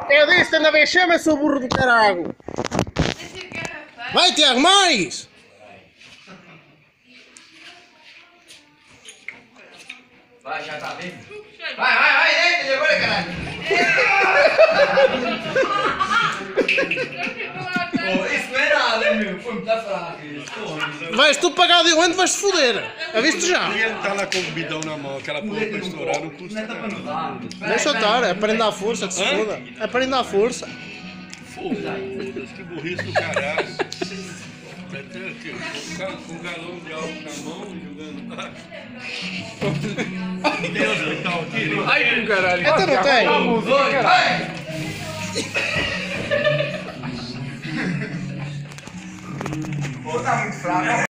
Eu disse, anda a ver, chama seu burro do caralho. Vai, Tiago, mais! Vai, já tá vendo? Vai, deita agora, caralho! Pô, isso não é nada, meu. Foi muito fraco isso. Vais tu pagar de onde vais-te foder. Aviste já? E ele tá lá com o bidão na mão, aquela porra pra estourar não custa nada. Deixa eu estar, é para dar força, que se foda. É para dar força. Foda-se, que burrice do caralho. Até aqui, com um galão de álcool na mão e jogando baixo. Deus, então, aqui. Ai, caralho. Então não tem. Pô, tá muito fraco.